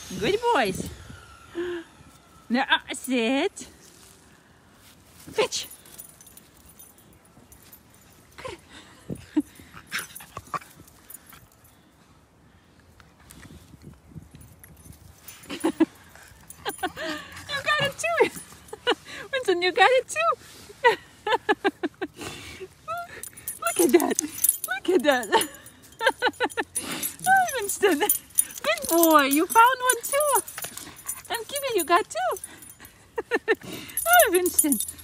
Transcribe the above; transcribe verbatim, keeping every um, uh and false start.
Good boys. Now uh, sit. Fetch. You got it too. Winston, you got it too. Look at that. Look at that. Oh, Winston. Good boy. You found one too. And Kiwi, you got two. Oh, Winston.